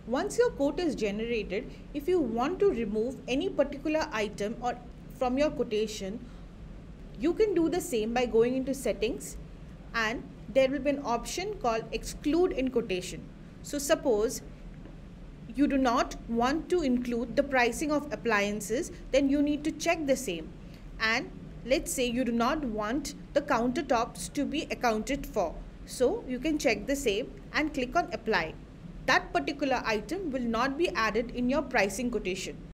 Once your quote is generated, if you want to remove any particular item or from your quotation, you can do the same by going into settings, and there will be an option called exclude in quotation. So suppose you do not want to include the pricing of appliances, then you need to check the same. And let's say you do not want the countertops to be accounted for, so you can check the same and click on apply. That particular item will not be added in your pricing quotation.